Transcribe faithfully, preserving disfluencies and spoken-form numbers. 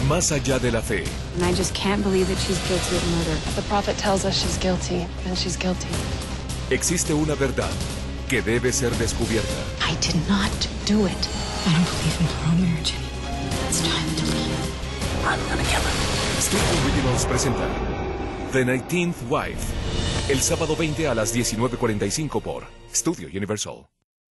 Más allá de la fe. And I just can't believe that she's guilty of murder. The prophet tells us she's guilty, and she's guilty. Existe una verdad que debe ser descubierta. I did not do it. I don't believe in our own marriage anymore. It's time to leave. I'm gonna kill him. Studio Originals presenta The nineteenth Wife. El sábado veinte a las diecinueve cuarenta y cinco por Studio Universal.